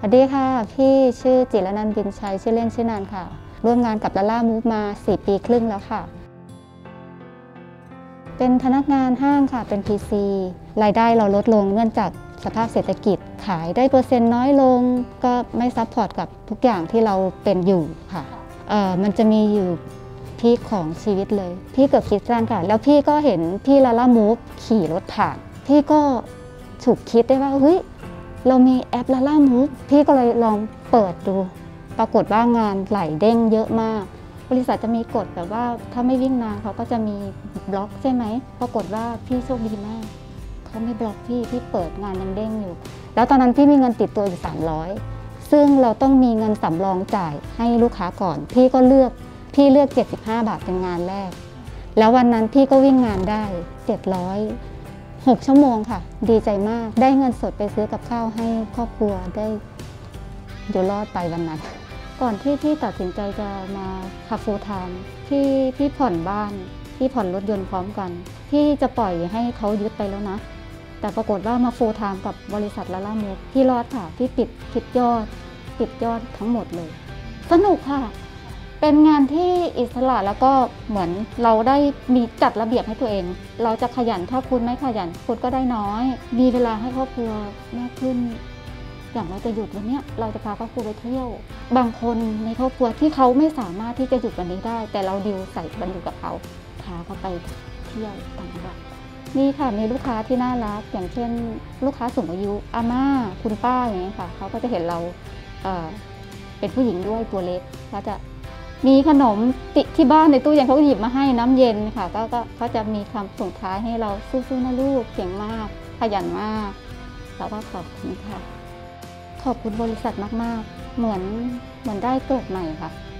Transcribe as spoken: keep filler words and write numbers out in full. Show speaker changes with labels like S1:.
S1: สวัสดีค่ะพี่ชื่อจิรนันท์บินชัยชื่อเล่นชื่อนานค่ะร่วมงานกับลาล่ามูฟมาสี่ปีครึ่งแล้วค่ะเป็นพนักงานห้างค่ะเป็น พี ซี รายได้เราลดลงเนื่องจากสภาพเศรษฐกิจขายได้เปอร์เซ็นต์น้อยลงก็ไม่ซัพพอร์ตกับทุกอย่างที่เราเป็นอยู่ค่ะเอ่อมันจะมีอยู่พีคของชีวิตเลยพี่เกิดคิดสั้นค่ะแล้วพี่ก็เห็นพี่ลาล่ามูฟขี่รถผ่านพี่ก็ฉุกคิดได้ว่าเฮ้ยเรามีแอปลาล่ามูฟพี่ก็เลยลองเปิดดูปรากฏว่างานไหลเด้งเยอะมากบริษัทจะมีกฎแบบว่าถ้าไม่วิ่งนานเขาก็จะมีบล็อกใช่ไหมปรากฏว่าพี่โชคดีมากเขาไม่บล็อกพี่พี่เปิดงานยังเด้งอยู่แล้วตอนนั้นพี่มีเงินติดตัวอยู่สามร้อยซึ่งเราต้องมีเงินสำรองจ่ายให้ลูกค้าก่อนพี่ก็เลือกพี่เลือกเจ็ดสิบห้าบาทเป็นงานแรกแล้ววันนั้นพี่ก็วิ่งงานได้เจ็ดร้อยหกชั่วโมงค่ะดีใจมากได้เงินสดไปซื้อกับข้าวให้ครอบครัวได้อยู่รอดไปวันนั้นก่อนที่พี่ตัดสินใจจะมาขับฟูลไทม์พี่พี่ผ่อนบ้านพี่ผ่อนรถยนต์พร้อมกันพี่จะปล่อยให้เขายึดไปแล้วนะแต่ปรากฏว่ามาฟูลไทม์กับบริษัทลาล่ามูฟพี่รอดค่ะพี่ปิดคิดยอดปิดยอดทั้งหมดเลยสนุกค่ะเป็นงานที่อิสระแล้วก็เหมือนเราได้มีจัดระเบียบให้ตัวเองเราจะขยันถ้าคุณไม่ขยันคุณก็ได้น้อยมีเวลาให้ครอบครัวมากขึ้นอย่างเราจะหยุดวันนี้เราจะพาครอบครัวไปเที่ยวบางคนในครอบครัวที่เขาไม่สามารถที่จะหยุดวันนี้ได้แต่เราดิวใส่บันอยู่กับเขาพาเขาไปเที่ยวต่างจังหวัดนี่ค่ะมีลูกค้าที่น่ารักอย่างเช่นลูกค้าสูงอายุอาม่าคุณป้าอย่างนี้ค่ะเขาก็จะเห็นเราเอ่อเป็นผู้หญิงด้วยตัวเล็กก็จะมีขนมติที่บ้านในตู้เย็นเขาก็หยิบมาให้น้ำเย็นค่ะก็ก็เขาจะมีคำส่งท้ายให้เราสู้ๆนะลูกเก่งมากขยันมากแล้วก็ขอบคุณค่ะขอบคุณบริษัทมากๆเหมือนเหมือนได้เกิดใหม่ค่ะ